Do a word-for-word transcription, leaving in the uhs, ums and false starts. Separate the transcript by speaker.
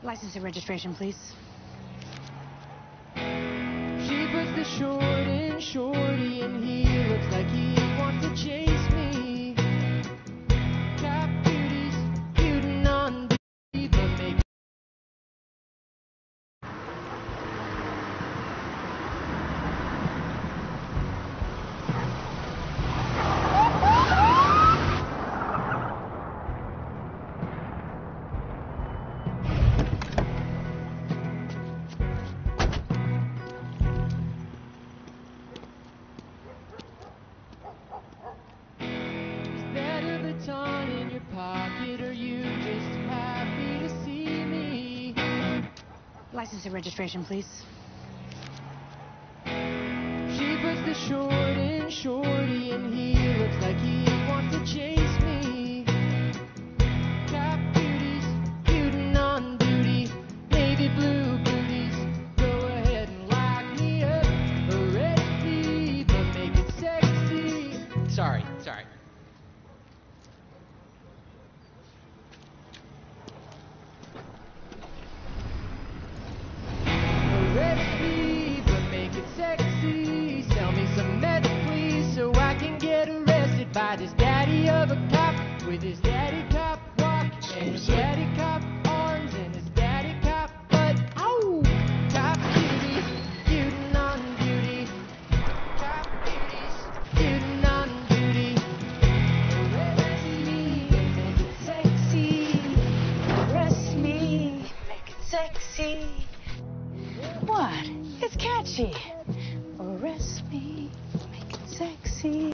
Speaker 1: License and registration, please.
Speaker 2: She puts the short in shorty, and he looks like he wants to chase me. Cop duties, shooting on duty, but make baton in your pocket, or you just happy to see me?
Speaker 1: License and registration, please.
Speaker 2: She puts the short in shorty, and he looks like he wants to chase me. Cop duties, shooting on duty, navy blue booties. Go ahead and lock me up, arrest me, but make it sexy. Sorry, sorry. Recipe, but make it sexy. Sell me some meth, please, so I can get arrested by this daddy of a cop with his daddy cop walk and his daddy cop arms and his daddy cop butt. Ow! Cop duties, shooting on duty. Cop duties, shooting on duty. Arrest me, make it sexy.
Speaker 1: Arrest me. Make it sexy. What? It's catchy. Arrest me. Make it sexy.